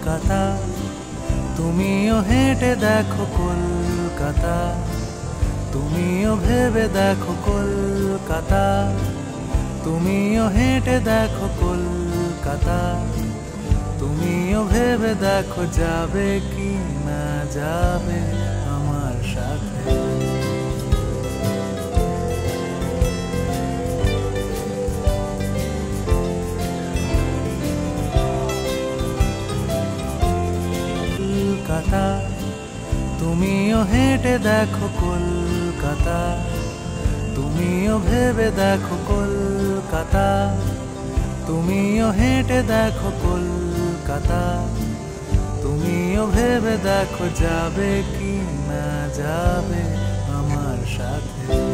কলকাতা, তুমিও হেঁটে দেখো কলকাতা, তুমিও ভেবে দেখো কলকাতা, তুমিও হেঁটে দেখো কলকাতা, তুমিও ভেবে দেখো যাবে কি না যাবে আমার সাথে। কলকাতা, তুমিও হেঁটে দেখো কলকাতা, তুমিও ভেবে দেখো কলকাতা, তুমিও হেঁটে দেখো কলকাতা, তুমিও ভেবে দেখো যাবে কি না যাবে আমার সাথে।